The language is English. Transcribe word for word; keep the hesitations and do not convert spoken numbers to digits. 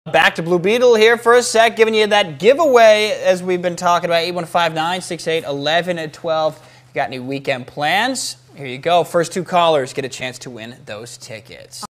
Back to Blue Beetle here for a sec, giving you that giveaway as we've been talking about, eight one five, nine six eight, one one one two. Got any weekend plans? Here you go. First two callers get a chance to win those tickets.